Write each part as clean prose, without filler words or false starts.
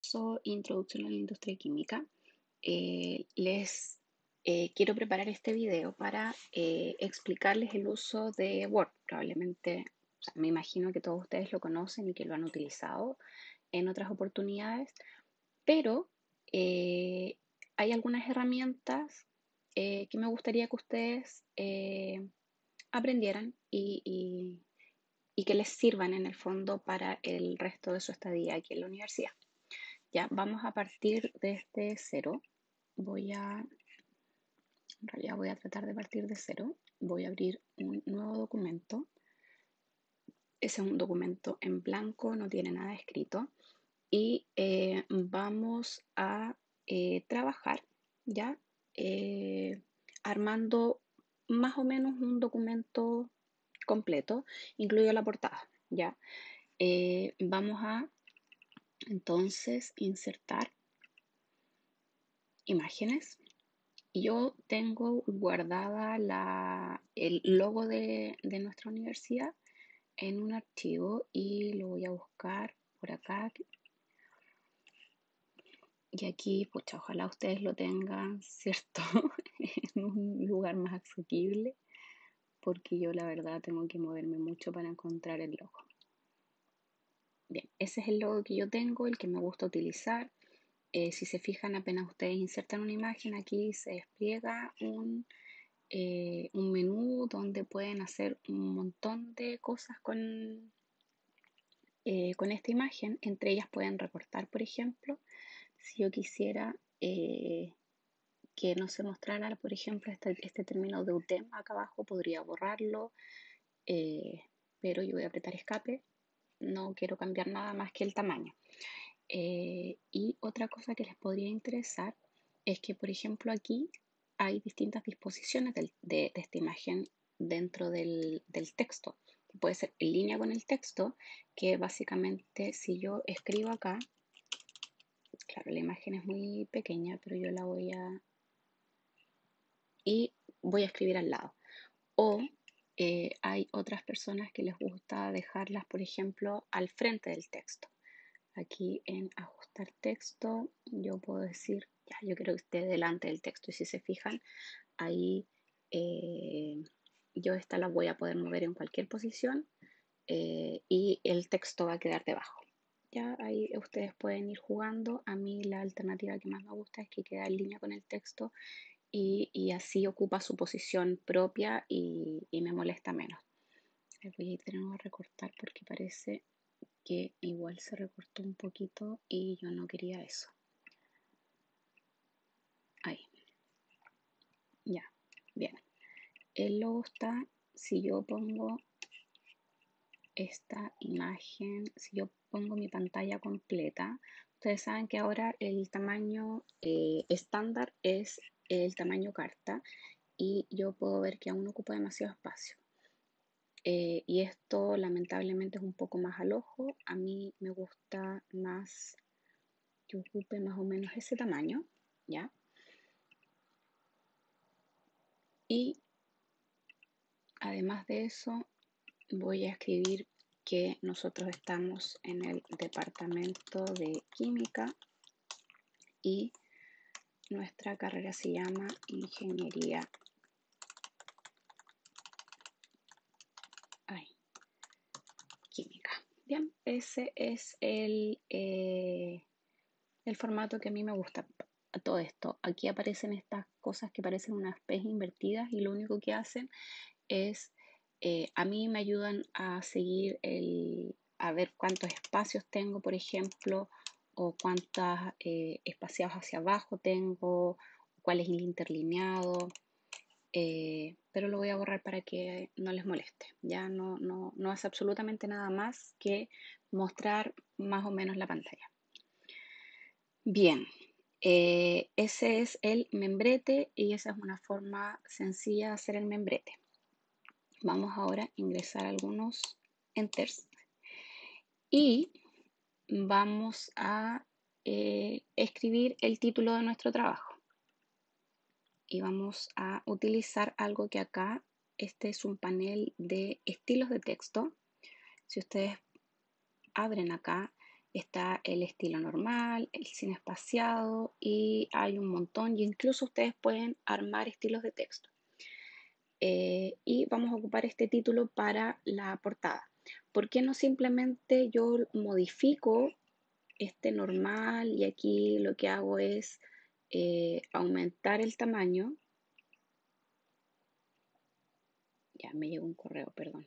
Introducción a la industria química. Les quiero preparar este video para explicarles el uso de Word. Probablemente, o sea, me imagino que todos ustedes lo conocen y que lo han utilizado en otras oportunidades, pero hay algunas herramientas que me gustaría que ustedes aprendieran y que les sirvan en el fondo para el resto de su estadía aquí en la universidad. Ya, vamos a partir desde cero. En realidad voy a tratar de partir de cero. Voy a abrir un nuevo documento. Ese es un documento en blanco, no tiene nada escrito. Y vamos a trabajar, ¿ya? Armando más o menos un documento completo, incluido la portada, ¿ya? Vamos a entonces insertar imágenes. Yo tengo guardada el logo de nuestra universidad en un archivo y lo voy a buscar por acá. Y aquí, pucha, ojalá ustedes lo tengan, ¿cierto? En un lugar más asequible, porque yo la verdad tengo que moverme mucho para encontrar el logo. Bien, ese es el logo que yo tengo, el que me gusta utilizar. Si se fijan, apenas ustedes insertan una imagen, aquí se despliega un menú donde pueden hacer un montón de cosas con esta imagen. Entre ellas pueden recortar, por ejemplo, si yo quisiera que no se mostrara, por ejemplo, este término de UTEM acá abajo, podría borrarlo, eh, pero yo voy a apretar escape, no quiero cambiar nada más que el tamaño. Y otra cosa que les podría interesar es que, por ejemplo, aquí hay distintas disposiciones de esta imagen dentro del texto. Puede ser en línea con el texto, que básicamente si yo escribo acá, claro, la imagen es muy pequeña, pero yo la voy a escribir al lado. O hay otras personas que les gusta dejarlas, por ejemplo, al frente del texto. Aquí en ajustar texto, yo puedo decir, ya, yo quiero que esté delante del texto. Y si se fijan, ahí yo esta la voy a poder mover en cualquier posición y el texto va a quedar debajo. Ya ahí ustedes pueden ir jugando. A mí la alternativa que más me gusta es que queda en línea con el texto y así ocupa su posición propia y me molesta menos. Voy a ir de nuevo a recortar porque parece que igual se recortó un poquito y yo no quería eso. Ahí. Ya. Bien. El logo está, si yo pongo esta imagen, si yo pongo mi pantalla completa, ustedes saben que ahora el tamaño estándar es el tamaño carta y yo puedo ver que aún ocupa demasiado espacio. Y esto lamentablemente es un poco más al ojo. A mí me gusta más que ocupe más o menos ese tamaño, ¿ya? Y además de eso, voy a escribir que nosotros estamos en el departamento de química y nuestra carrera se llama ingeniería química. Bien, ese es el formato que a mí me gusta. A todo esto, aquí aparecen estas cosas que parecen unas P invertidas y lo único que hacen es, a mí me ayudan a seguir a ver cuántos espacios tengo, por ejemplo, o cuántos espaciados hacia abajo tengo, cuál es el interlineado, pero lo voy a borrar para que no les moleste. Ya no hace absolutamente nada más que mostrar más o menos la pantalla. Bien, ese es el membrete y esa es una forma sencilla de hacer el membrete. Vamos ahora a ingresar algunos enters y vamos a escribir el título de nuestro trabajo. Y vamos a utilizar algo que acá, este es un panel de estilos de texto. Si ustedes abren acá, Está el estilo normal, el sin espaciado y hay un montón y incluso ustedes pueden armar estilos de texto. Y vamos a ocupar este título para la portada. ¿Por qué no simplemente yo modifico este normal y aquí lo que hago es aumentar el tamaño? Ya me llegó un correo, perdón.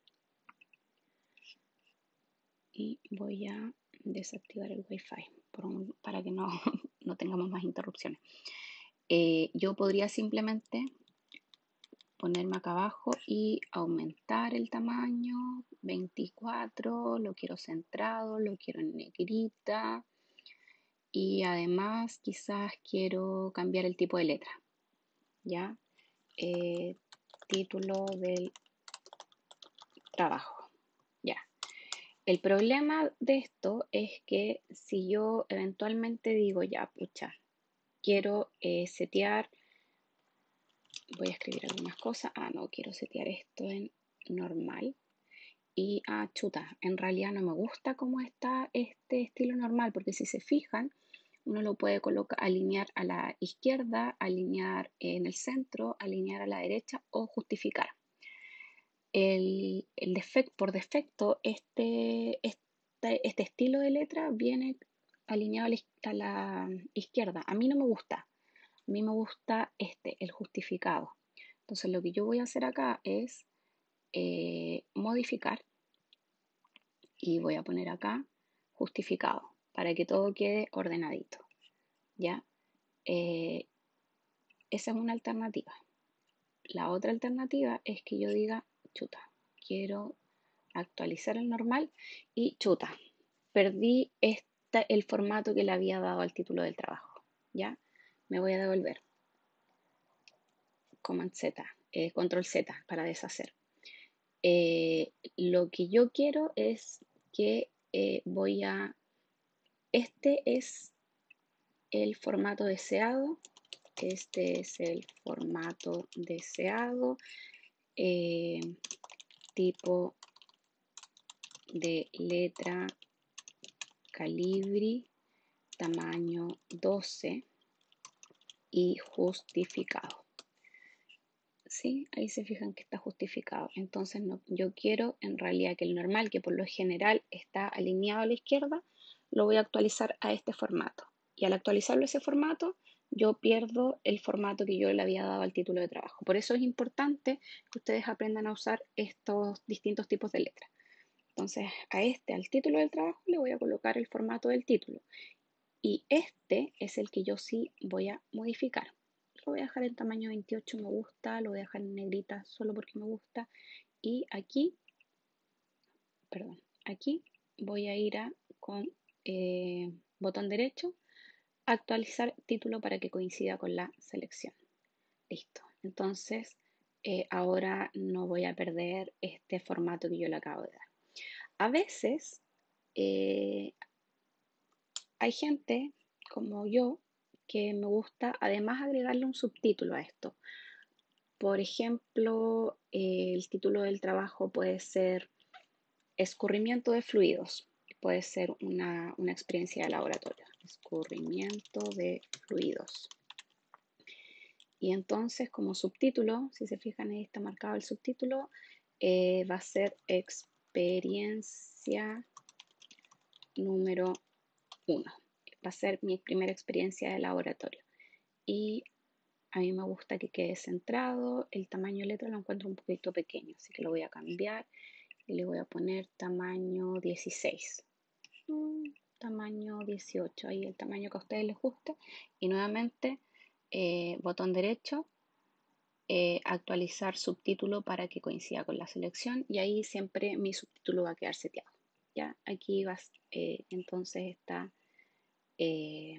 Y voy a desactivar el Wi-Fi para que no, no tengamos más interrupciones. Yo podría simplemente ponerme acá abajo y aumentar el tamaño, 24, lo quiero centrado, lo quiero en negrita y además quizás quiero cambiar el tipo de letra, ¿ya? Eh, Título del trabajo, ¿ya? El problema de esto es que si yo eventualmente digo, ya, pucha, quiero setear, voy a escribir algunas cosas, no, quiero setear esto en normal. Y, chuta, en realidad no me gusta cómo está este estilo normal, porque si se fijan, uno lo puede colocar, alinear a la izquierda, alinear en el centro, alinear a la derecha o justificar. Por defecto, este estilo de letra viene alineado a la izquierda. A mí no me gusta. A mí me gusta el justificado. Entonces lo que yo voy a hacer acá es modificar y voy a poner acá justificado para que todo quede ordenadito, ¿ya? Eh, Esa es una alternativa. La otra alternativa es que yo diga, chuta, quiero actualizar el normal y chuta, perdí el formato que le había dado al título del trabajo, ¿ya? Me voy a devolver. Command Z, Control Z para deshacer. Lo que yo quiero es que este es el formato deseado, este es el formato deseado, eh, tipo de letra Calibri, tamaño 12 y justificado. ¿Sí? Ahí se fijan que está justificado. Entonces yo quiero en realidad que el normal, que por lo general está alineado a la izquierda, lo voy a actualizar a este formato. Y al actualizarlo a ese formato, yo pierdo el formato que yo le había dado al título de trabajo. Por eso es importante que ustedes aprendan a usar estos distintos tipos de letras. Entonces, al título del trabajo, le voy a colocar el formato del título. Y este es el que yo sí voy a modificar. Lo voy a dejar en tamaño 28, me gusta, lo voy a dejar en negrita solo porque me gusta. Y aquí, perdón, aquí voy a ir con botón derecho, actualizar título para que coincida con la selección. Listo. Entonces, ahora no voy a perder este formato que yo le acabo de dar. A veces eh, hay gente como yo que me gusta además agregarle un subtítulo a esto. Por ejemplo, el título del trabajo puede ser escurrimiento de fluidos. Puede ser una experiencia de laboratorio. Escurrimiento de fluidos. Y entonces como subtítulo, si se fijan ahí está marcado el subtítulo, va a ser experiencia número 1. Va a ser mi primera experiencia de laboratorio. Y a mí me gusta que quede centrado. El tamaño de letra lo encuentro un poquito pequeño, así que lo voy a cambiar y le voy a poner tamaño 16. Tamaño 18, ahí el tamaño que a ustedes les guste. Y nuevamente, botón derecho, actualizar subtítulo para que coincida con la selección y ahí siempre mi subtítulo va a quedar seteado. ¿Ya? Aquí entonces eh,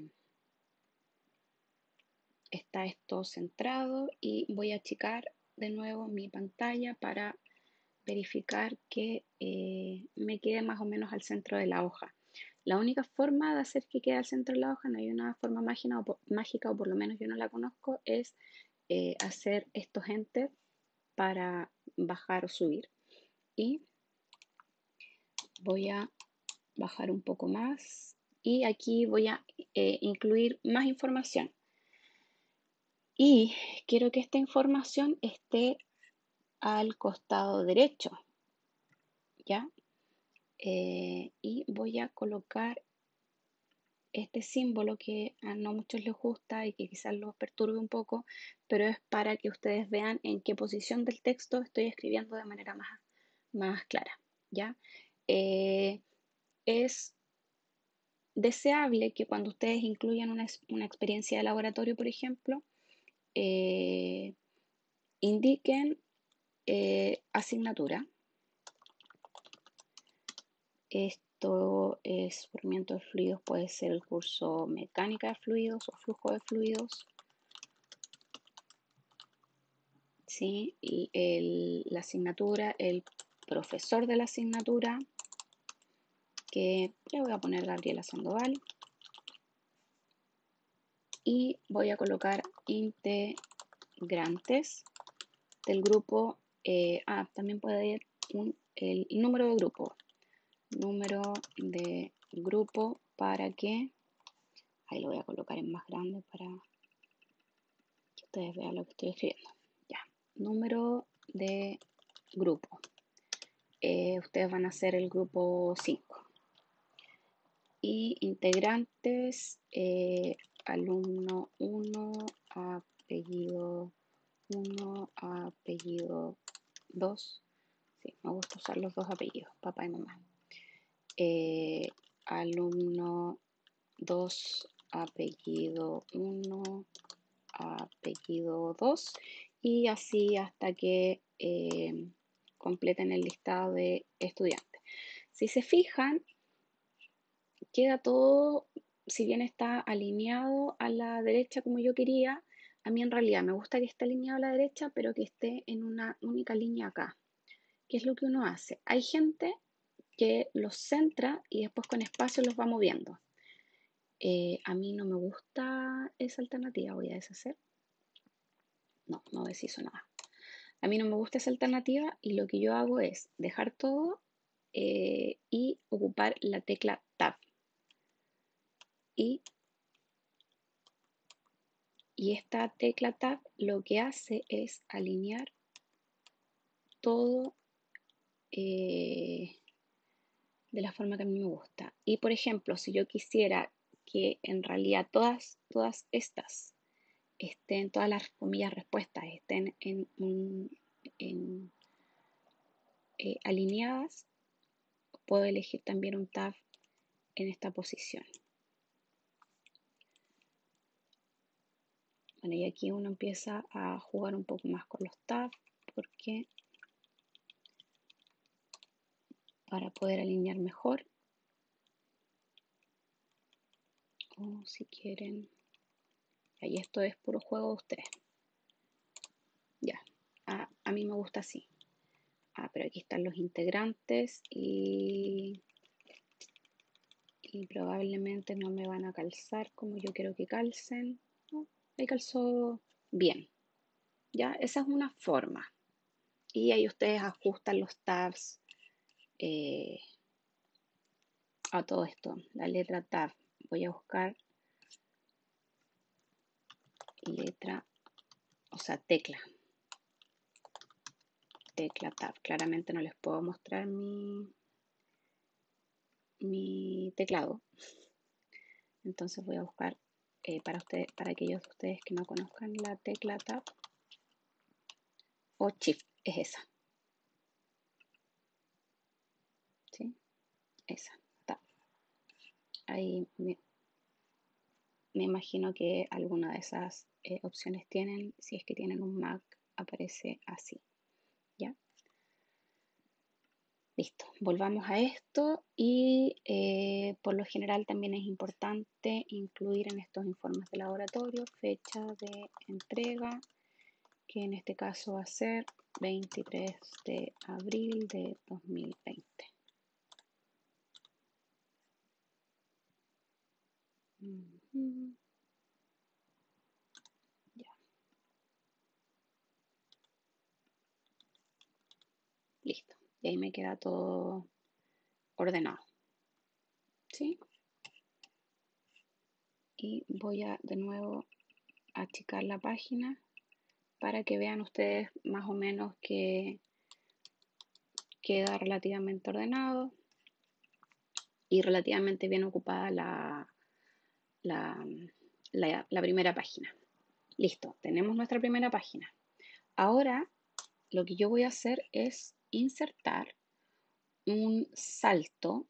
está esto centrado y voy a achicar de nuevo mi pantalla para verificar que me quede más o menos al centro de la hoja. La única forma de hacer que quede al centro de la hoja, no hay una forma mágica o por lo menos yo no la conozco, es hacer estos enter para bajar o subir. Y voy a bajar un poco más y aquí voy a incluir más información. Y quiero que esta información esté al costado derecho, ¿ya? Y voy a colocar este símbolo que a no muchos les gusta y que quizás los perturbe un poco, pero es para que ustedes vean en qué posición del texto estoy escribiendo de manera más clara, ¿ya? Eh, es deseable que cuando ustedes incluyan una experiencia de laboratorio, por ejemplo, eh, indiquen asignatura. Esto es sufrimiento de fluidos, puede ser el curso mecánica de fluidos o flujo de fluidos, ¿sí? Y la asignatura, el profesor de la asignatura, que le voy a poner Gabriela Sandoval, y voy a colocar integrantes del grupo. También puede ir el número de grupo para que, ahí lo voy a colocar en más grande para que ustedes vean lo que estoy escribiendo. Ya, número de grupo. Ustedes van a hacer el grupo 5. Y integrantes, alumno 1, apellido 1, apellido 2. Sí, me gusta usar los dos apellidos, papá y mamá. Alumno 2, apellido 1, apellido 2. Y así hasta que completen el listado de estudiantes. Si se fijan, queda todo, si bien está alineado a la derecha como yo quería, a mí en realidad me gusta que esté alineado a la derecha, pero que esté en una única línea acá. ¿Qué es lo que uno hace? Hay gente que los centra y después con espacio los va moviendo. A mí no me gusta esa alternativa, voy a deshacer. No deshizo nada. A mí no me gusta esa alternativa y lo que yo hago es dejar todo y ocupar la tecla Tab. Y esta tecla Tab lo que hace es alinear todo de la forma que a mí me gusta. Y por ejemplo, si yo quisiera que en realidad todas estas estén, todas las comillas respuestas estén alineadas, puedo elegir también un tab en esta posición. Bueno, y aquí uno empieza a jugar un poco más con los tabs porque para poder alinear mejor, o si quieren, ahí esto es puro juego de ustedes. Ya, a mí me gusta así. Pero aquí están los integrantes y probablemente no me van a calzar como yo quiero que calcen. No, ahí calzó bien. Ya, esa es una forma. Y ahí ustedes ajustan los tabs a todo esto. La letra tab. Voy a buscar letra, o sea, tecla. Tecla tab. Claramente no les puedo mostrar mi teclado. Entonces voy a buscar para aquellos de ustedes que no conozcan la tecla tab o shift, es esa. ¿Sí? Esa, tab. Ahí me imagino que alguna de esas opciones tienen. Si es que tienen un Mac, aparece así. ¿Ya? Listo, volvamos a esto y por lo general también es importante incluir en estos informes de laboratorio fecha de entrega, que en este caso va a ser 23 de abril de 2020. Ya. Listo, y ahí me queda todo ordenado. ¿sí? Y voy a de nuevo achicar la página para que vean ustedes más o menos que queda relativamente ordenado y relativamente bien ocupada la, la primera página. Listo, tenemos nuestra primera página. Ahora lo que yo voy a hacer es insertar un salto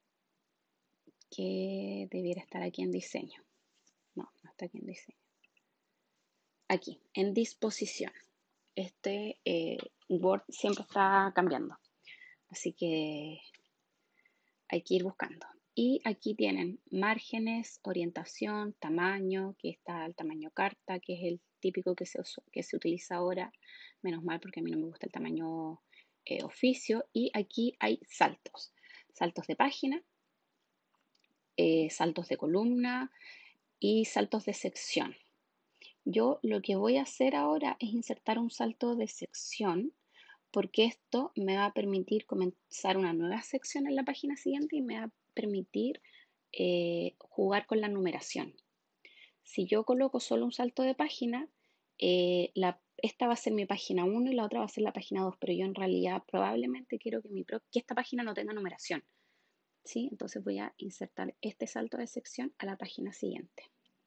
que debiera estar aquí en diseño. No, no está aquí en diseño. Aquí, en disposición. Este Word siempre está cambiando, así que hay que ir buscando. Y aquí tienen márgenes, orientación, tamaño, que está el tamaño carta, que es el típico que se utiliza ahora. Menos mal porque a mí no me gusta el tamaño oficio. Y aquí hay saltos. Saltos de página, saltos de columna y saltos de sección. Yo lo que voy a hacer ahora es insertar un salto de sección porque esto me va a permitir comenzar una nueva sección en la página siguiente y me va a permitir jugar con la numeración. Si yo coloco solo un salto de página, esta va a ser mi página 1 y la otra va a ser la página 2, pero yo en realidad probablemente quiero que esta página no tenga numeración, ¿sí? Entonces voy a insertar este salto de sección a la página siguiente.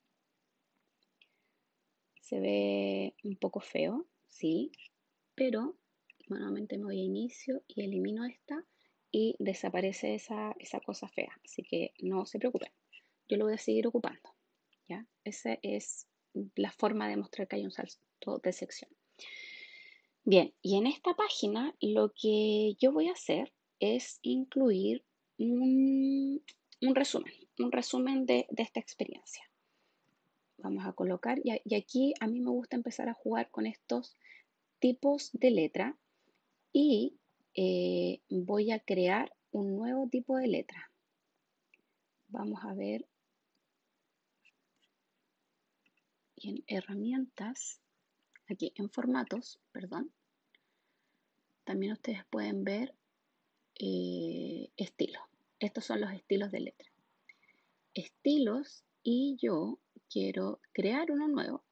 Se ve un poco feo, sí, pero nuevamente me voy a inicio y elimino esta y desaparece esa cosa fea. Así que no se preocupen, yo lo voy a seguir ocupando, ¿ya? Esa es la forma de mostrar que hay un salto de sección. Bien, y en esta página lo que yo voy a hacer es incluir un resumen de esta experiencia. Vamos a colocar, y aquí a mí me gusta empezar a jugar con estos tipos de letra y voy a crear un nuevo tipo de letra. Vamos a ver en herramientas, aquí en formatos, perdón, también ustedes pueden ver estilos. Estos son los estilos de letra. Estilos, y yo quiero crear uno nuevo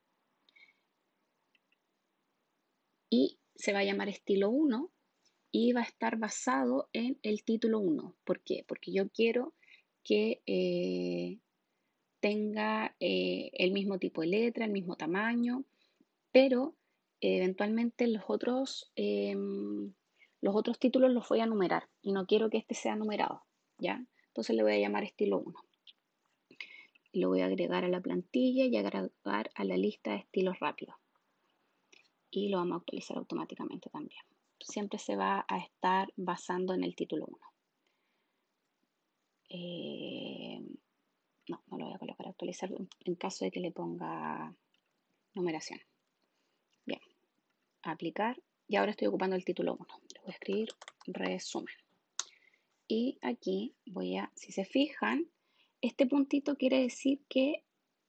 y se va a llamar estilo 1 y va a estar basado en el título 1. ¿Por qué? Porque yo quiero que tenga el mismo tipo de letra, el mismo tamaño, pero eventualmente los otros títulos los voy a numerar y no quiero que este sea numerado, ¿ya? Entonces le voy a llamar estilo 1. Lo voy a agregar a la plantilla y agregar a la lista de estilos rápidos. Y lo vamos a actualizar automáticamente también. Siempre se va a estar basando en el título 1. No lo voy a colocar a actualizar en caso de que le ponga numeración. Bien, aplicar. Y ahora estoy ocupando el título 1. Le voy a escribir resumen. Y aquí si se fijan, este puntito quiere decir que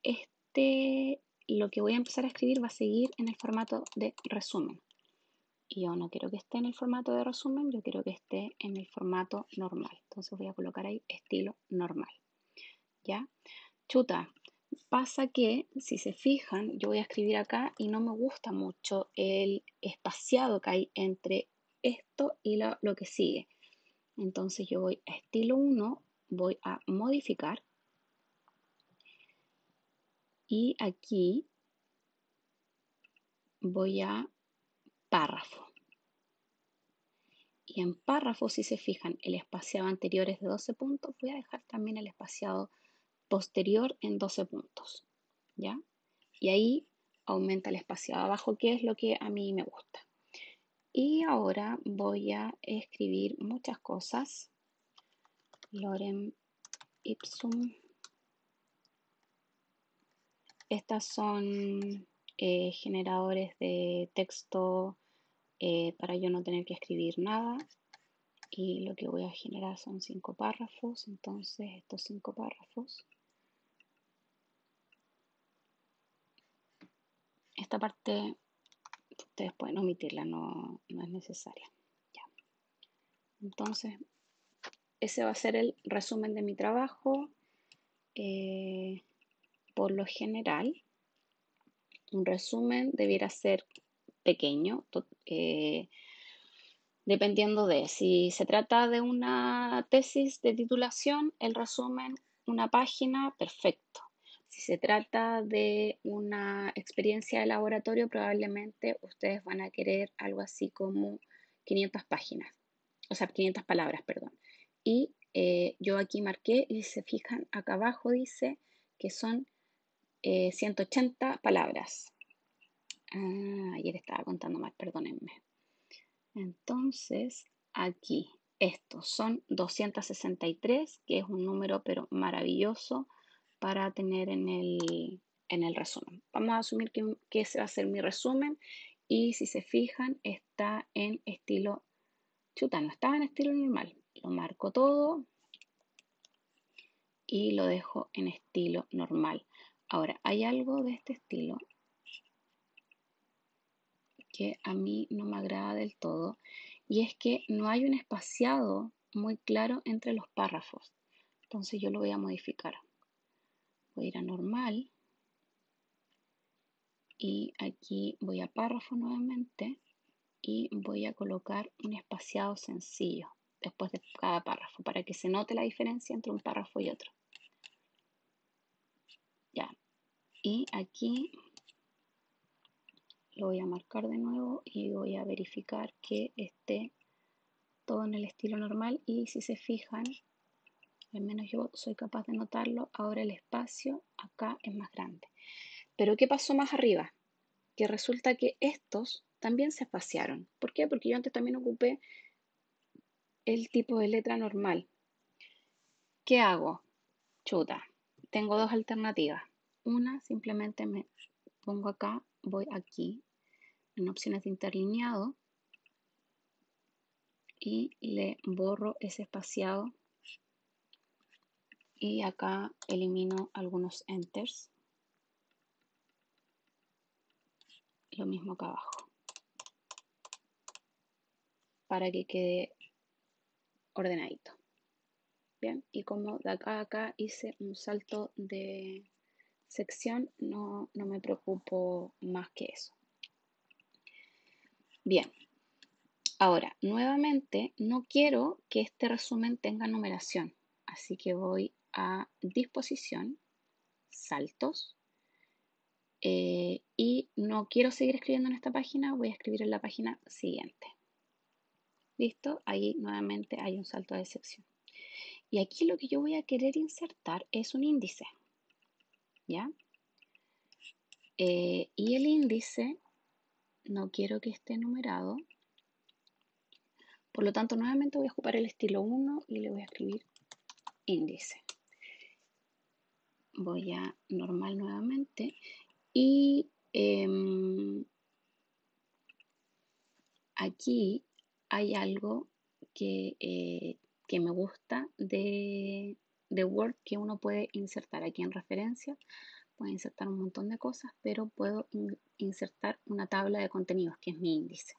lo que voy a empezar a escribir va a seguir en el formato de resumen. Y yo no quiero que esté en el formato de resumen, yo quiero que esté en el formato normal. Entonces voy a colocar ahí estilo normal. ¿Ya? Chuta, pasa que si se fijan, yo voy a escribir acá y no me gusta mucho el espaciado que hay entre esto y lo que sigue. Entonces yo voy a estilo 1, voy a modificar y aquí voy a párrafo. Y en párrafo, si se fijan, el espaciado anterior es de 12 puntos, voy a dejar también el espaciado posterior en 12 puntos, ¿ya? Y ahí aumenta el espaciado abajo, que es lo que a mí me gusta. Y ahora voy a escribir muchas cosas. Lorem ipsum. Estas son generadores de texto para yo no tener que escribir nada. Y lo que voy a generar son 5 párrafos. Entonces estos 5 párrafos. Esta parte ustedes pueden omitirla, no es necesaria. Ya. Entonces ese va a ser el resumen de mi trabajo. Por lo general, un resumen debiera ser pequeño, dependiendo de si se trata de una tesis de titulación, el resumen, una página, perfecto. Si se trata de una experiencia de laboratorio, probablemente ustedes van a querer algo así como 500 páginas, o sea, 500 palabras, perdón. Y yo aquí marqué y si se fijan, acá abajo dice que son 180 palabras. Ayer estaba contando mal, perdónenme. Entonces, aquí, estos son 263, que es un número pero maravilloso para tener en el resumen. Vamos a asumir que ese va a ser mi resumen y si se fijan está en estilo, chuta, no estaba en estilo normal. Lo marco todo y lo dejo en estilo normal. Ahora, hay algo de este estilo que a mí no me agrada del todo y es que no hay un espaciado muy claro entre los párrafos. Entonces yo lo voy a modificar. Voy a ir a normal y aquí voy a párrafo nuevamente y voy a colocar un espaciado sencillo después de cada párrafo para que se note la diferencia entre un párrafo y otro. Ya. Y aquí lo voy a marcar de nuevo y voy a verificar que esté todo en el estilo normal y si se fijan, al menos yo soy capaz de notarlo, ahora el espacio acá es más grande. Pero ¿qué pasó más arriba? Que resulta que estos también se espaciaron. ¿Por qué? Porque yo antes también ocupé el tipo de letra normal. ¿Qué hago? Chuta, tengo dos alternativas. Una, simplemente me pongo acá, voy aquí, en opciones de interlineado, y le borro ese espaciado y acá elimino algunos enters. Lo mismo acá abajo, para que quede ordenadito. Bien, y como de acá a acá hice un salto de sección, no me preocupo más que eso. Bien, ahora, nuevamente, no quiero que este resumen tenga numeración, así que voy a disposición, saltos, y no quiero seguir escribiendo en esta página, voy a escribir en la página siguiente. ¿Listo? Ahí nuevamente hay un salto de sección. Y aquí lo que yo voy a querer insertar es un índice, ¿ya? Y el índice no quiero que esté numerado, por lo tanto nuevamente voy a ocupar el estilo 1 y le voy a escribir índice. Voy a normal nuevamente y aquí hay algo que me gusta de Word que uno puede insertar aquí en referencia. Puedo insertar un montón de cosas, pero puedo insertar una tabla de contenidos, que es mi índice.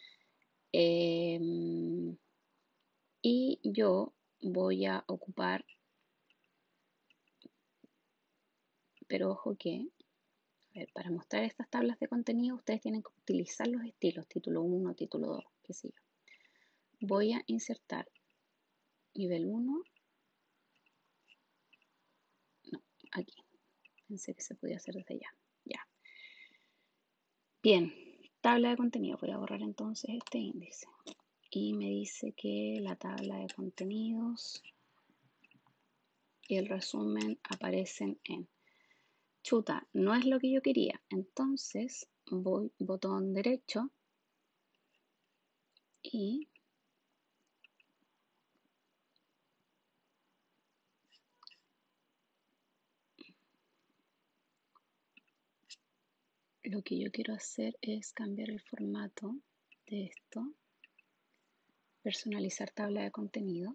Y yo voy a ocupar, pero ojo que, a ver, para mostrar estas tablas de contenido, ustedes tienen que utilizar los estilos, título 1, título 2, qué sé yo. Voy a insertar nivel 1, no, aquí, pensé que se podía hacer desde allá, ya. Bien, tabla de contenido, voy a borrar entonces este índice. Y me dice que la tabla de contenidos y el resumen aparecen en chuta, no es lo que yo quería. Entonces voy botón derecho y lo que yo quiero hacer es cambiar el formato de esto, personalizar tabla de contenido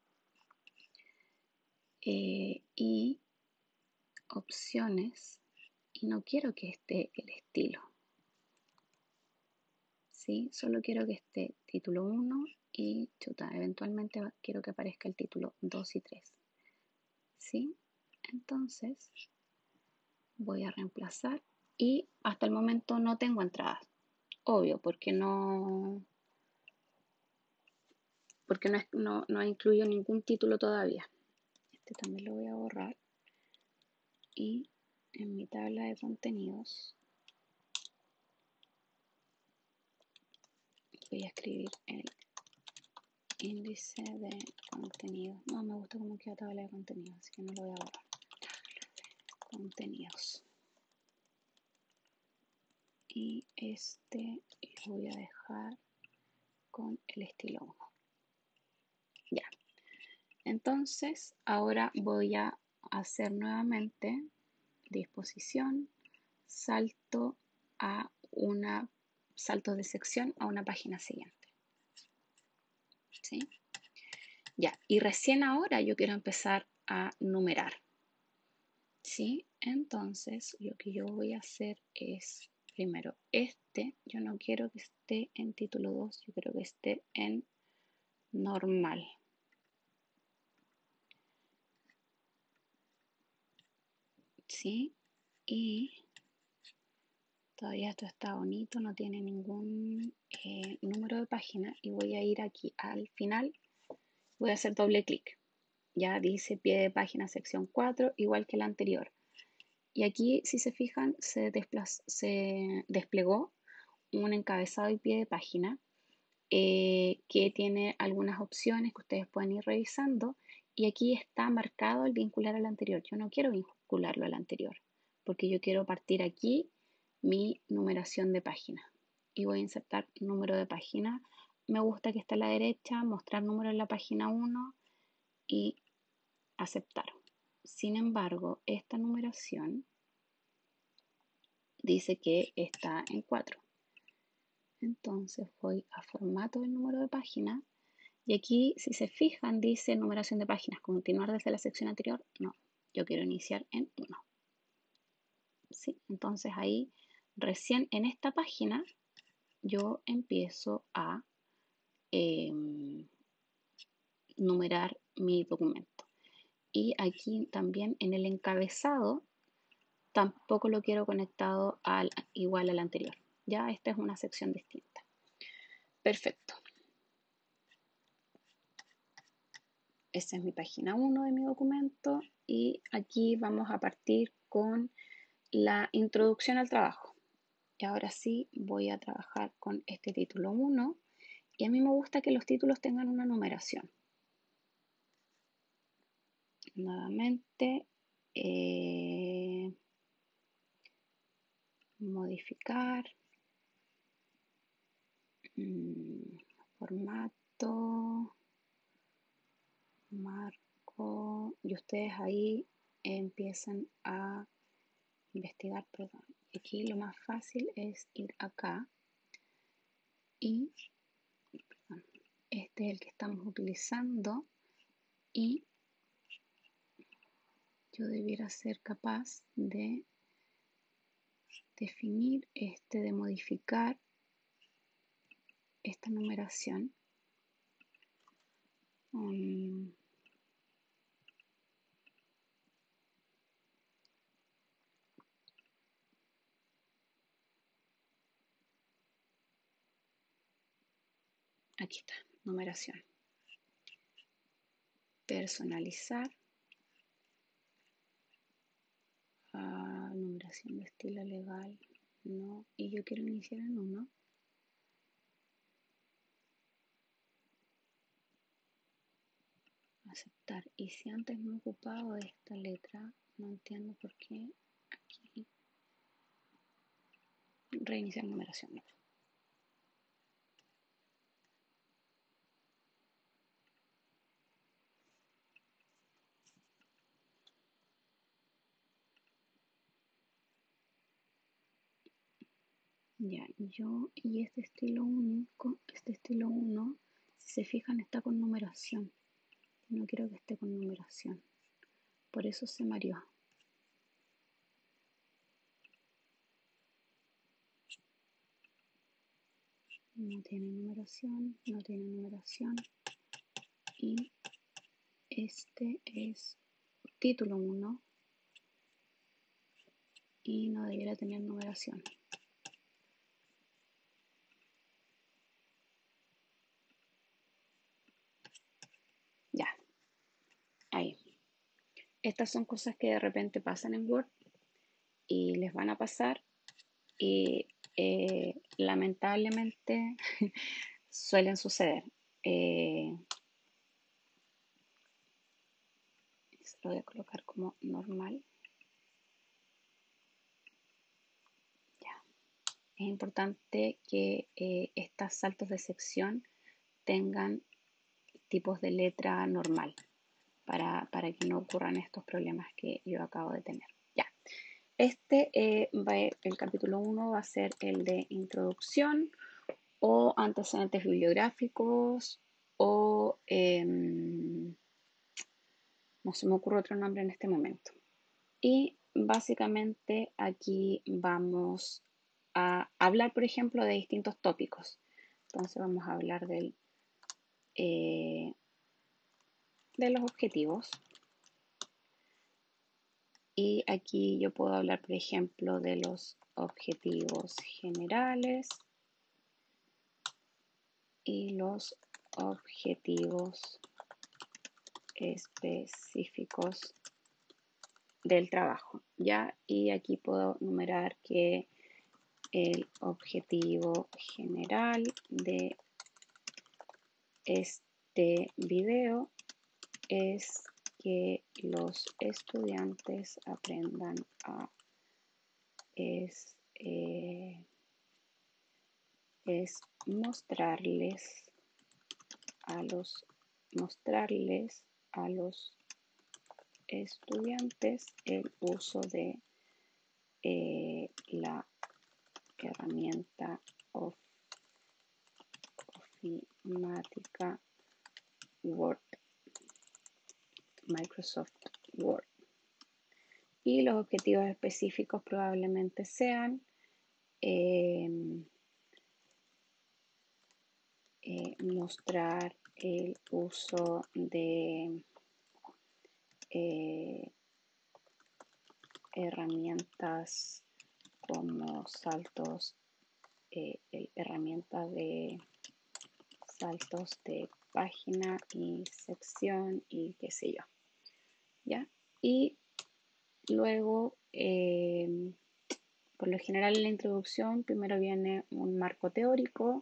y opciones, y no quiero que esté el estilo, ¿sí? Solo quiero que esté título 1 y chuta, eventualmente quiero que aparezca el título 2 y 3. ¿Sí? Entonces voy a reemplazar y hasta el momento no tengo entradas. Obvio, porque no incluyo ningún título todavía. Este también lo voy a borrar. Y en mi tabla de contenidos voy a escribir el índice de contenido. No me gusta cómo queda tabla de contenidos, así que no lo voy a borrar. Contenidos. Y este lo voy a dejar con el estilo 1. Ya. Entonces, ahora voy a hacer nuevamente disposición, salto de sección a una página siguiente. ¿Sí? Ya, y recién ahora yo quiero empezar a numerar. ¿Sí? Entonces, lo que yo voy a hacer es, primero, yo no quiero que esté en título 2, yo quiero que esté en normal. ¿Sí? Y todavía esto está bonito, no tiene ningún número de página. Y voy a ir aquí al final, voy a hacer doble clic. Ya dice pie de página sección 4, igual que el anterior. Y aquí, si se fijan, se desplegó un encabezado y pie de página que tiene algunas opciones que ustedes pueden ir revisando. Y aquí está marcado el vincular al anterior. Yo no quiero vincularlo al anterior, porque yo quiero partir aquí mi numeración de página. Y voy a insertar número de página. Me gusta que esté a la derecha, mostrar número en la página 1 y aceptar. Sin embargo, esta numeración dice que está en 4. Entonces voy a formato del número de página y aquí, si se fijan, dice numeración de páginas, continuar desde la sección anterior. No, yo quiero iniciar en 1. ¿Sí? Entonces ahí, recién en esta página, yo empiezo a numerar mi documento. Y aquí también en el encabezado, tampoco lo quiero conectado igual al anterior. Ya esta es una sección distinta. Perfecto. Esta es mi página 1 de mi documento y aquí vamos a partir con la introducción al trabajo. Y ahora sí voy a trabajar con este título 1 y a mí me gusta que los títulos tengan una numeración. Nuevamente, modificar, formato, marco, y ustedes ahí empiezan a investigar, perdón. Aquí lo más fácil es ir acá y perdón, este es el que estamos utilizando y yo debiera ser capaz de definir de modificar esta numeración. Aquí está, numeración. Personalizar. Numeración de estilo legal. No. Y yo quiero iniciar en 1. Aceptar. Y si antes me he ocupado de esta letra, no entiendo por qué aquí. Reiniciar numeración. No. Ya, y este estilo único, este estilo 1, si se fijan, está con numeración. No quiero que esté con numeración. Por eso se mareó. no tiene numeración, no tiene numeración. Y este es título 1 y no debiera tener numeración. Ya, ahí. Estas son cosas que de repente pasan en Word y les van a pasar y lamentablemente suelen suceder. Lo voy a colocar como normal. Ya. Es importante que estos saltos de sección tengan tipos de letra normal para que no ocurran estos problemas que yo acabo de tener. Ya. El capítulo 1 va a ser el de introducción o antecedentes bibliográficos o no se me ocurre otro nombre en este momento. Y básicamente aquí vamos a hablar, por ejemplo, de distintos tópicos. Entonces vamos a hablar de los objetivos. Y aquí yo puedo hablar, por ejemplo, de los objetivos generales y los objetivos específicos del trabajo, ¿ya? Y aquí puedo numerar que el objetivo general de este video es que los estudiantes aprendan a es mostrarles a los estudiantes el uso de la herramienta ofimática Word, Microsoft Word. Y los objetivos específicos probablemente sean mostrar el uso de herramientas como herramientas de saltos de página y sección y qué sé yo, ¿ya? Y luego, por lo general en la introducción, primero viene un marco teórico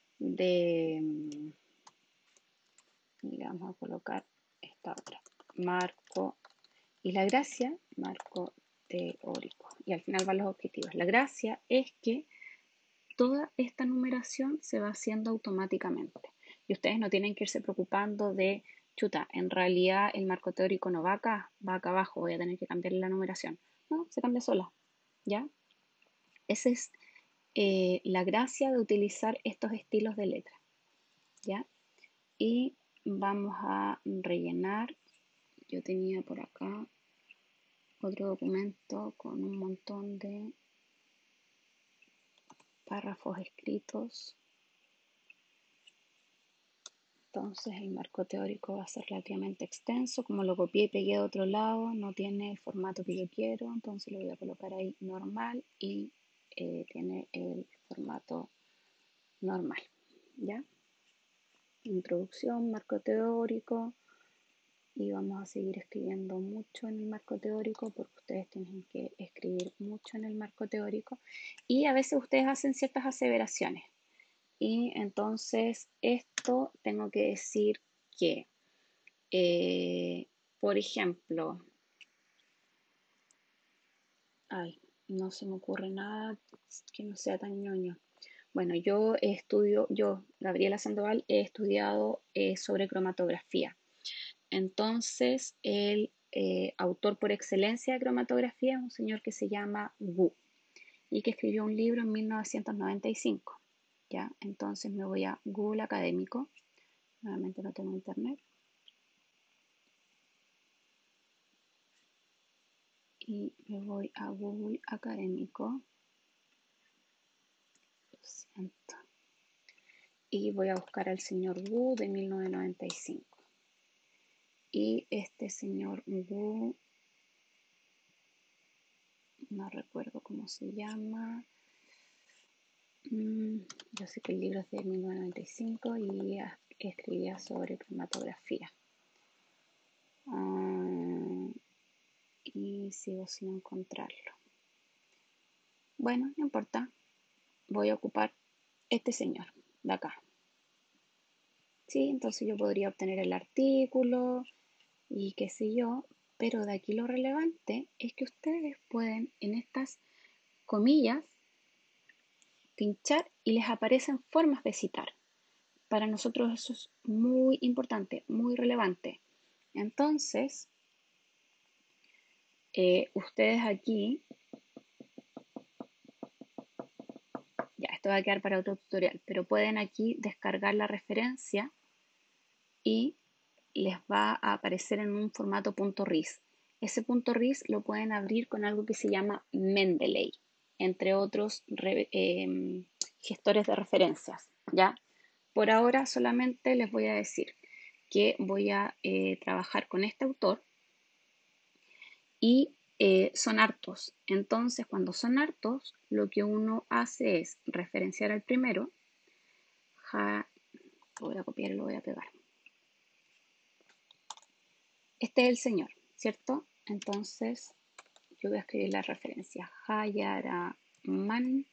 y le vamos a colocar esta otra, marco, y la gracia, marco teórico, y al final van los objetivos. La gracia es que toda esta numeración se va haciendo automáticamente y ustedes no tienen que irse preocupando de, chuta, en realidad el marco teórico no va acá abajo, voy a tener que cambiarle la numeración. No, se cambia sola, ¿ya? Esa es la gracia de utilizar estos estilos de letra, ¿ya? Y vamos a rellenar. Yo tenía por acá otro documento con un montón de párrafos escritos. Entonces el marco teórico va a ser relativamente extenso. Como lo copié y pegué de otro lado, no tiene el formato que yo quiero. Entonces lo voy a colocar ahí normal y tiene el formato normal. ¿Ya? Introducción, marco teórico. Y vamos a seguir escribiendo mucho en el marco teórico porque ustedes tienen que escribir mucho en el marco teórico. Y a veces ustedes hacen ciertas aseveraciones. Y entonces esto tengo que decir que, por ejemplo, no se me ocurre nada que no sea tan ñoño. Bueno, yo, Gabriela Sandoval, he estudiado sobre cromatografía. Entonces, el autor por excelencia de cromatografía es un señor que se llama Wu y que escribió un libro en 1995. ¿Ya? Entonces me voy a Google Académico. Nuevamente no tengo internet. Y me voy a Google Académico. Lo siento. y voy a buscar al señor Wu de 1995. Y este señor Wu, no recuerdo cómo se llama. Yo sé que el libro es de 1995 y escribía sobre cromatografía. Y sigo sin encontrarlo. Bueno, no importa. Voy a ocupar este señor de acá. Sí, entonces yo podría obtener el artículo y qué sé yo, pero de aquí lo relevante es que ustedes pueden en estas comillas pinchar y les aparecen formas de citar. Para nosotros eso es muy importante, muy relevante. Entonces, ustedes aquí, ya esto va a quedar para otro tutorial, pero pueden aquí descargar la referencia y les va a aparecer en un formato .ris. Ese .ris lo pueden abrir con algo que se llama Mendeley, entre otros gestores de referencias, ¿ya? Por ahora solamente les voy a decir que voy a trabajar con este autor y son hartos. Entonces, cuando son hartos, lo que uno hace es referenciar al primero. Lo voy a copiar y lo voy a pegar. Este es el señor, ¿cierto? Entonces, yo voy a escribir la referencia. Hayaraman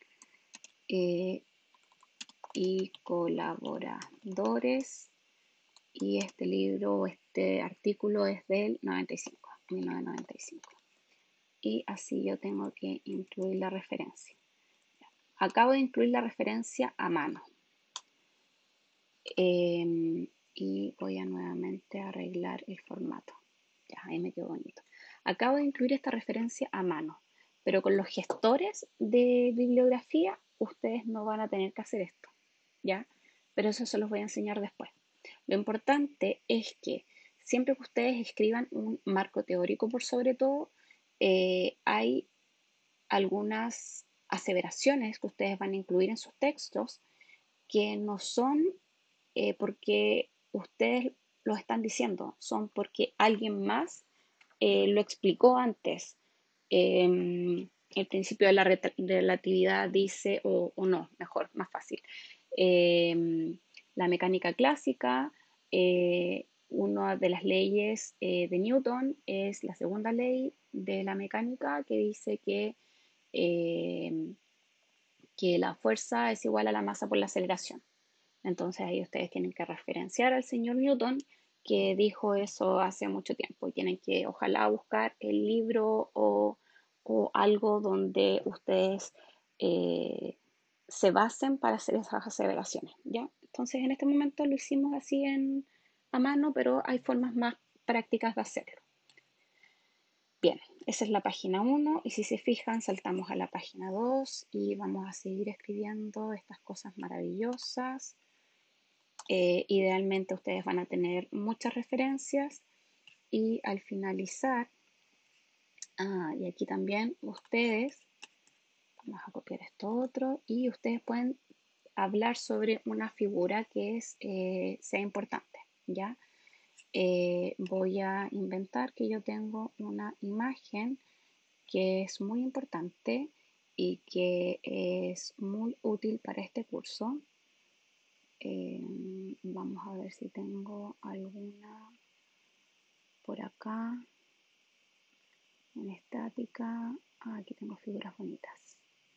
y colaboradores. Y este libro o este artículo es del 95, 1995. Y así yo tengo que incluir la referencia. Acabo de incluir la referencia a mano. Y voy a nuevamente arreglar el formato. Ya, ahí me quedó bonito. Acabo de incluir esta referencia a mano, pero con los gestores de bibliografía ustedes no van a tener que hacer esto, ¿ya? Pero eso se los voy a enseñar después. Lo importante es que siempre que ustedes escriban un marco teórico por sobre todo, hay algunas aseveraciones que ustedes van a incluir en sus textos que no son porque ustedes lo están diciendo, son porque alguien más lo explicó antes. El principio de la relatividad dice, o no, mejor, más fácil. La mecánica clásica, una de las leyes de Newton es la segunda ley de la mecánica que dice eh, que la fuerza es igual a la masa por la aceleración. Entonces ahí ustedes tienen que referenciar al señor Newton que dijo eso hace mucho tiempo y tienen que ojalá buscar el libro o algo donde ustedes se basen para hacer esas aseveraciones, ¿ya? Entonces en este momento lo hicimos así a mano, pero hay formas más prácticas de hacerlo. Bien, esa es la página 1 y si se fijan saltamos a la página 2 y vamos a seguir escribiendo estas cosas maravillosas. Idealmente ustedes van a tener muchas referencias y al finalizar, y aquí también ustedes, vamos a copiar esto otro, y ustedes pueden hablar sobre una figura que sea importante, ¿ya? Voy a inventar que yo tengo una imagen que es muy importante y que es muy útil para este curso. Vamos a ver si tengo alguna por acá en estática. Aquí tengo figuras bonitas.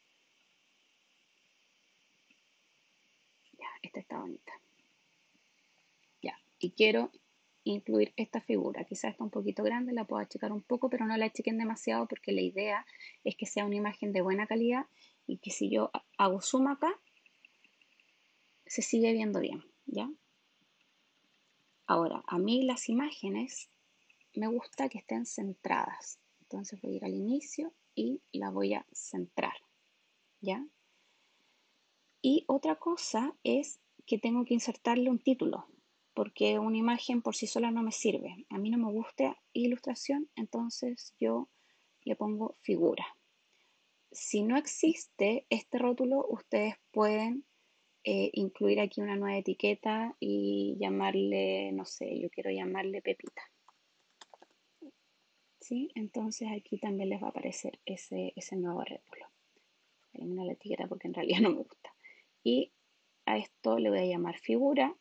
Ya, esta está bonita. Ya, y quiero incluir esta figura. Quizás está un poquito grande, la puedo achicar un poco, pero no la achiquen demasiado porque la idea es que sea una imagen de buena calidad y que si yo hago zoom acá, se sigue viendo bien, ¿ya? Ahora, a mí las imágenes me gusta que estén centradas. Entonces voy a ir al inicio y la voy a centrar, ¿ya? Y otra cosa es que tengo que insertarle un título, porque una imagen por sí sola no me sirve. A mí no me gusta ilustración, entonces yo le pongo figura. Si no existe este rótulo, ustedes pueden incluir aquí una nueva etiqueta y llamarle, no sé, yo quiero llamarle Pepita. ¿Sí? Entonces aquí también les va a aparecer ese nuevo rétulo. Elimino la etiqueta porque en realidad no me gusta. Y a esto le voy a llamar figura.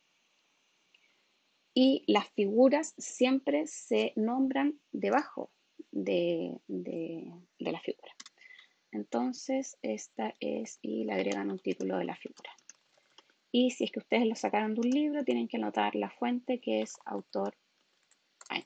Y las figuras siempre se nombran debajo de la figura. Entonces, esta es, y le agregan un título de la figura. Y si es que ustedes lo sacaron de un libro, tienen que anotar la fuente que es autor año.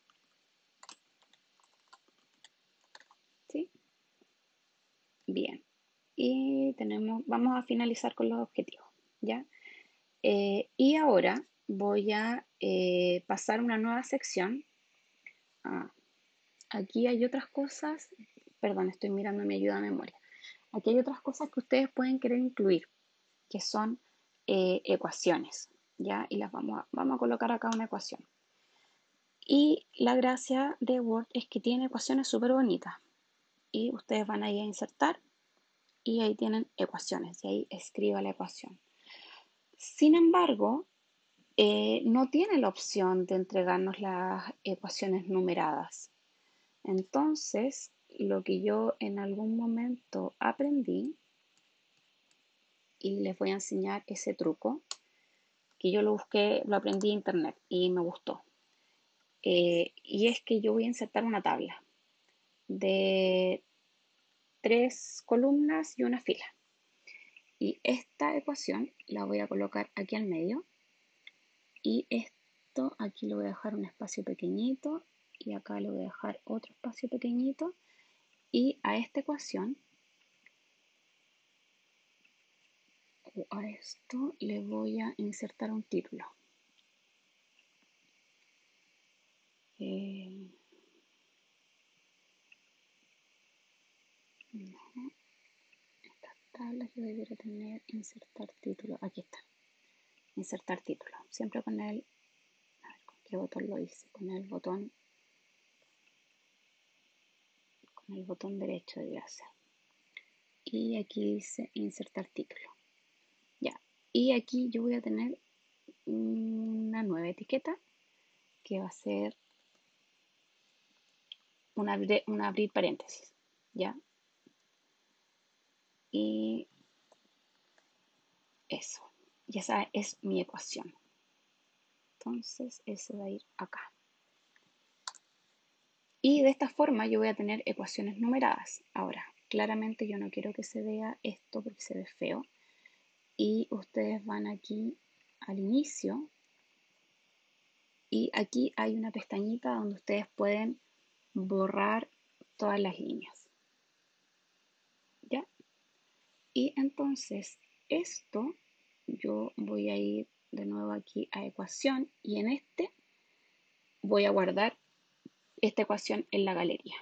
¿Sí? Bien. Y vamos a finalizar con los objetivos. ¿Ya? Y ahora voy a pasar a una nueva sección. Ah, aquí hay otras cosas, perdón, estoy mirando mi ayuda a memoria. Aquí hay otras cosas que ustedes pueden querer incluir, que son ecuaciones, ¿ya? Y vamos a colocar acá una ecuación. Y la gracia de Word es que tiene ecuaciones súper bonitas. Y ustedes van ahí a insertar y ahí tienen ecuaciones. Y ahí escriba la ecuación. Sin embargo, no tiene la opción de entregarnos las ecuaciones numeradas. Entonces, lo que yo en algún momento aprendí, y les voy a enseñar ese truco, que yo lo busqué, lo aprendí en internet y me gustó. Y es que yo voy a insertar una tabla de 3 columnas y una fila. Y esta ecuación la voy a colocar aquí al medio. Y esto aquí le voy a dejar un espacio pequeñito. Y acá le voy a dejar otro espacio pequeñito. Y a esta ecuación, o a esto, le voy a insertar un título. No, estas tablas yo debería tener insertar título. Aquí está. Insertar título. Siempre con el, a ver con qué botón lo hice. Con el botón derecho de ser. Y aquí dice insertar título. Ya. Y aquí yo voy a tener una nueva etiqueta que va a ser un abrir paréntesis. ¿Ya? Y eso. Y esa es mi ecuación. Entonces, ese va a ir acá. Y de esta forma yo voy a tener ecuaciones numeradas. Ahora, claramente yo no quiero que se vea esto porque se ve feo. Y ustedes van aquí al inicio y aquí hay una pestañita donde ustedes pueden borrar todas las líneas. ¿Ya? Y entonces esto yo voy a ir de nuevo aquí a ecuación y en este voy a guardar esta ecuación en la galería.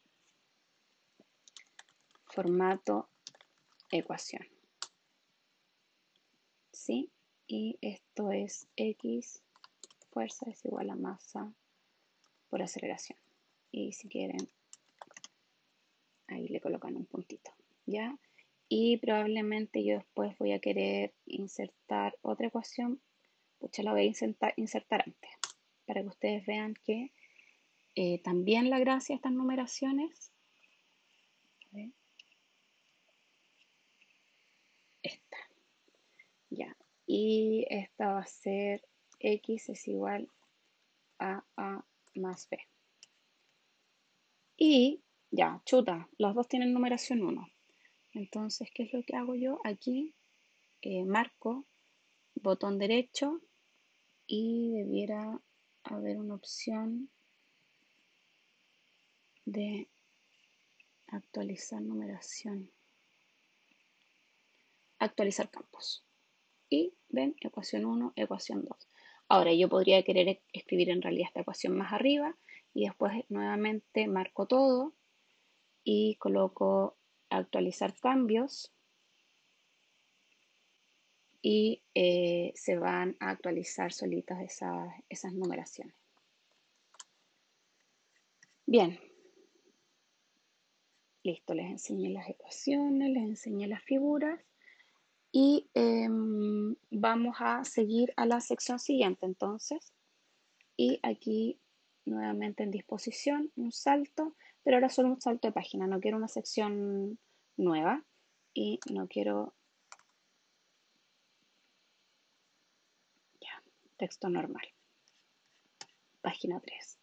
Formato ecuación. ¿Sí? Y esto es X, fuerza es igual a masa por aceleración. Y si quieren, ahí le colocan un puntito, ¿ya? Y probablemente yo después voy a querer insertar otra ecuación. Pucha, la voy a insertar antes, para que ustedes vean que también la gracia de estas numeraciones, esta, ya. Y esta va a ser X es igual a más B. Y ya, chuta, los dos tienen numeración 1. Entonces, ¿qué es lo que hago yo? Aquí marco botón derecho y debiera haber una opción de actualizar numeración. Actualizar campos. Y ven, ecuación 1, ecuación 2. Ahora yo podría querer escribir en realidad esta ecuación más arriba y después nuevamente marco todo y coloco actualizar cambios y se van a actualizar solitas esas numeraciones. Bien, listo, les enseñé las ecuaciones, les enseñé las figuras Y vamos a seguir a la sección siguiente entonces. Y aquí nuevamente en disposición, un salto, pero ahora solo un salto de página. No quiero una sección nueva y no quiero ya, texto normal. Página 3.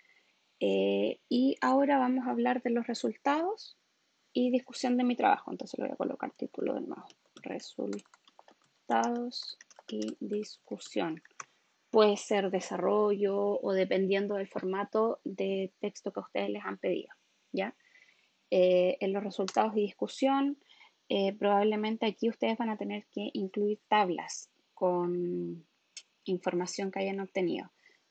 Y ahora vamos a hablar de los resultados y discusión de mi trabajo. Entonces le voy a colocar título de nuevo. Resultados y discusión. Puede ser desarrollo o dependiendo del formato de texto que ustedes les han pedido. ¿Ya? En los resultados y discusión, probablemente aquí ustedes van a tener que incluir tablas con información que hayan obtenido.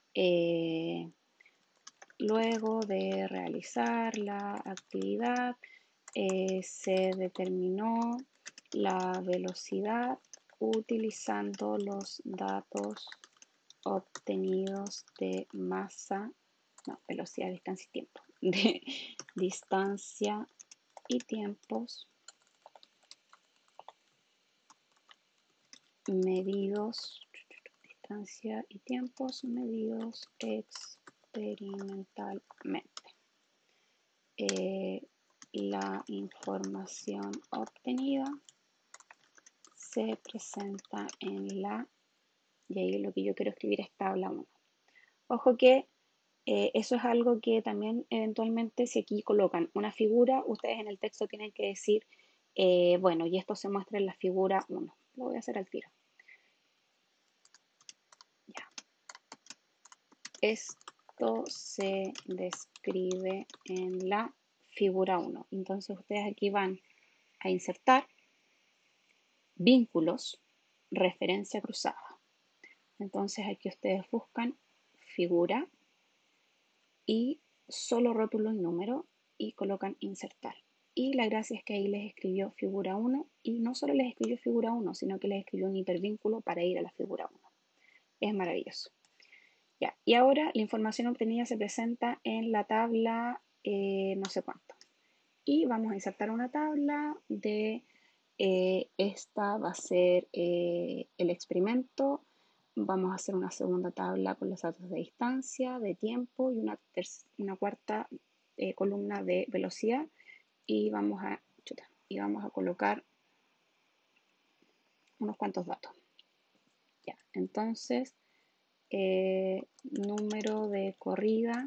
Luego de realizar la actividad, se determinó la velocidad utilizando los datos obtenidos de masa, no, velocidad, distancia y tiempo, de distancia y tiempos medidos, distancia y tiempos medidos experimentalmente. La información obtenida se presenta en la, y ahí lo que yo quiero escribir es tabla 1. Ojo que eso es algo que también eventualmente si aquí colocan una figura, ustedes en el texto tienen que decir, bueno, y esto se muestra en la figura 1. Lo voy a hacer al tiro. Ya. Esto se describe en la figura 1. Entonces ustedes aquí van a insertar vínculos, referencia cruzada. Entonces aquí ustedes buscan figura y solo rótulo y número y colocan insertar. Y la gracia es que ahí les escribió figura 1 y no solo les escribió figura 1, sino que les escribió un hipervínculo para ir a la figura 1. Es maravilloso. Ya, y ahora la información obtenida se presenta en la tabla no sé cuánto. Y vamos a insertar una tabla de esta va a ser el experimento. Vamos a hacer una segunda tabla con los datos de distancia, de tiempo y una cuarta columna de velocidad. Y y vamos a colocar unos cuantos datos. Ya, entonces, número de corrida,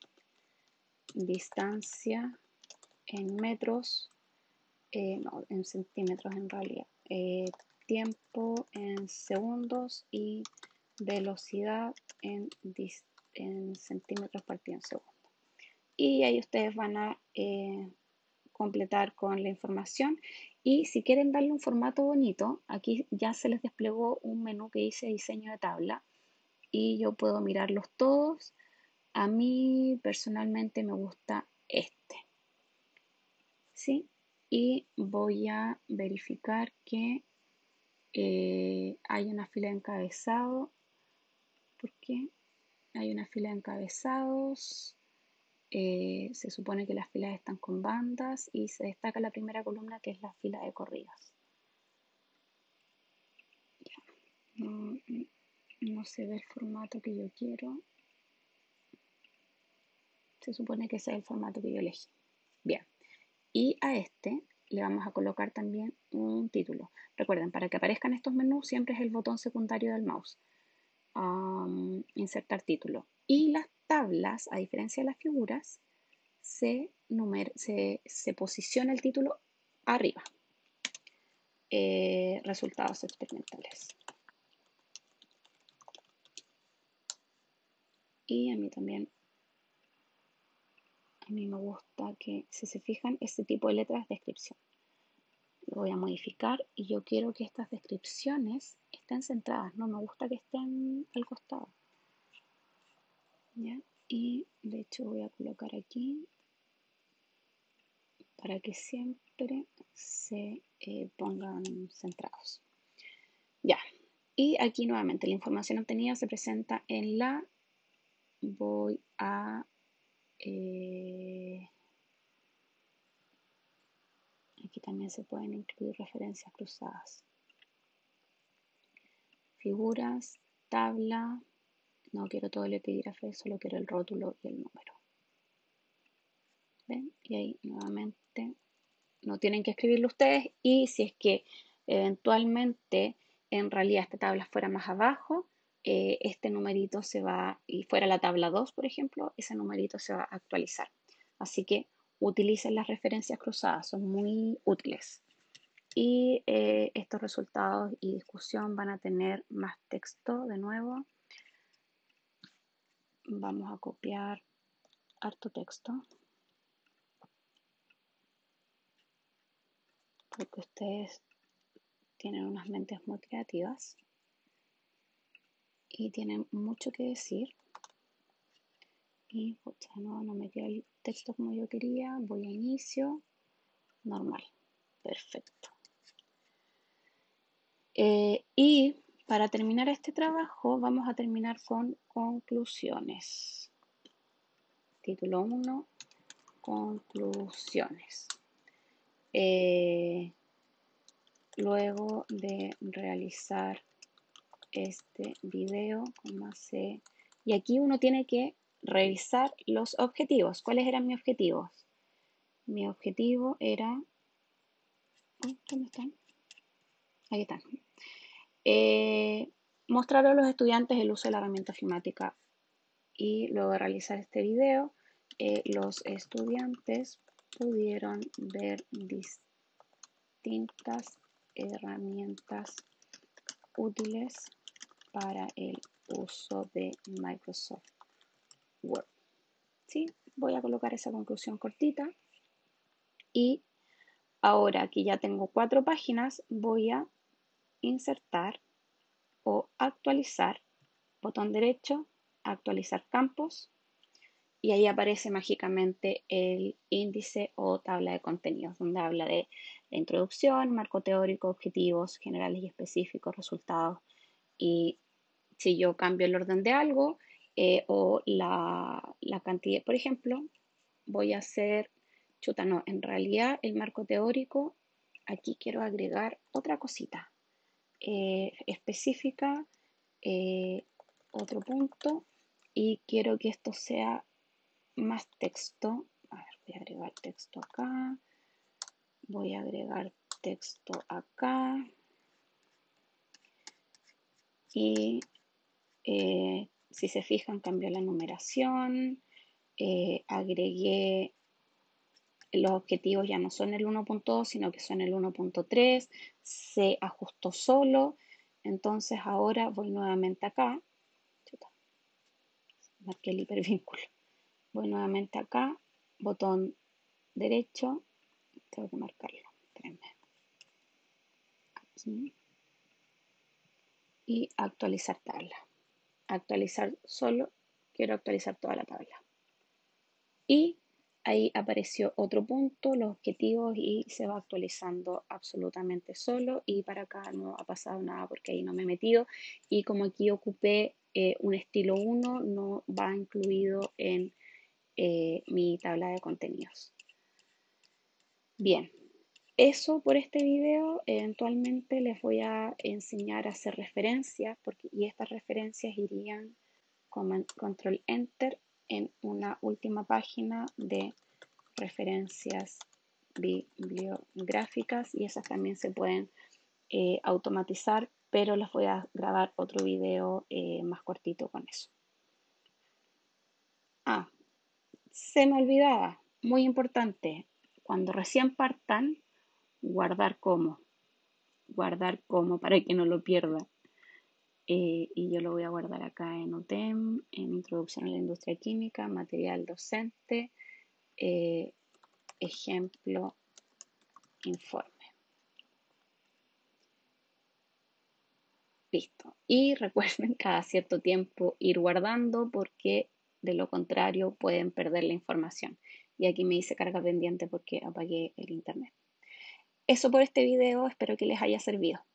distancia en metros, no, en centímetros en realidad, tiempo en segundos y velocidad en centímetros partido en segundo. Y ahí ustedes van a completar con la información. Y si quieren darle un formato bonito, aquí ya se les desplegó un menú que dice diseño de tabla y yo puedo mirarlos todos. A mí personalmente me gusta este. ¿Sí? Y voy a verificar que hay una fila de encabezado. ¿Por qué? Hay una fila de encabezados. Se supone que las filas están con bandas y se destaca la primera columna que es la fila de corridas. No, no se ve el formato que yo quiero. Se supone que ese es el formato que yo elegí. Bien. Y a este le vamos a colocar también un título. Recuerden, para que aparezcan estos menús siempre es el botón secundario del mouse. Insertar título. Y las tablas, a diferencia de las figuras, se posiciona el título arriba. Resultados experimentales. Y a mí también, a mí me gusta que, si se fijan, este tipo de letras es descripción. Lo voy a modificar y yo quiero que estas descripciones estén centradas, no me gusta que estén al costado. ¿Ya? Y de hecho voy a colocar aquí para que siempre se pongan centrados. Ya, y aquí nuevamente la información obtenida se presenta en la, voy a, aquí también se pueden incluir referencias cruzadas. figuras, tabla, no quiero todo el epígrafe, solo quiero el rótulo y el número. ¿Ven? Y ahí nuevamente no tienen que escribirlo ustedes, y si es que eventualmente en realidad esta tabla fuera más abajo, este numerito se va, y fuera la tabla 2, por ejemplo, ese numerito se va a actualizar. Así que utilicen las referencias cruzadas, son muy útiles. Y estos resultados y discusión van a tener más texto de nuevo. Vamos a copiar harto texto, porque ustedes tienen unas mentes muy creativas y tienen mucho que decir. Y pucha, no me queda el texto como yo quería. Voy a inicio, normal, perfecto. Y para terminar este trabajo vamos a terminar con conclusiones. Título 1, conclusiones. Luego de realizar este video, y aquí uno tiene que revisar los objetivos. ¿Cuáles eran mis objetivos? Mi objetivo era, ¿dónde están? Ahí están. Mostrar a los estudiantes el uso de la herramienta ofimática, y luego de realizar este video, los estudiantes pudieron ver distintas herramientas útiles para el uso de Microsoft Word. ¿Sí? Voy a colocar esa conclusión cortita, y ahora que ya tengo 4 páginas, voy a insertar o actualizar, botón derecho, actualizar campos, y ahí aparece mágicamente el índice o tabla de contenidos, donde habla de la introducción, marco teórico, objetivos generales y específicos, resultados. Y si yo cambio el orden de algo, o la cantidad, por ejemplo, voy a hacer, no, en realidad el marco teórico, aquí quiero agregar otra cosita específica, otro punto, y quiero que esto sea más texto. A ver, voy a agregar texto acá, voy a agregar texto acá, y si se fijan, cambió la numeración, agregué los objetivos, ya no son el 1.2, sino que son el 1.3, se ajustó solo. Entonces ahora voy nuevamente acá, marqué el hipervínculo, voy nuevamente acá, botón derecho, tengo que marcarlo, espérenme, aquí, y actualizar tabla. Actualizar solo, quiero actualizar toda la tabla. Y ahí apareció otro punto, los objetivos, y se va actualizando absolutamente solo, y para acá no ha pasado nada porque ahí no me he metido, y como aquí ocupé un estilo 1, no va incluido en mi tabla de contenidos. Bien, eso por este video. Eventualmente les voy a enseñar a hacer referencias, y estas referencias irían con control enter en una última página de referencias bibliográficas, y esas también se pueden automatizar, pero les voy a grabar otro video más cortito con eso. Se me olvidaba, muy importante, cuando recién partan, guardar como para que no lo pierda. Y yo lo voy a guardar acá en UTEM, en Introducción a la Industria Química, material docente, ejemplo, informe. Listo. Y recuerden cada cierto tiempo ir guardando, porque de lo contrario pueden perder la información. Y aquí me dice carga pendiente porque apagué el internet. Eso por este video, espero que les haya servido.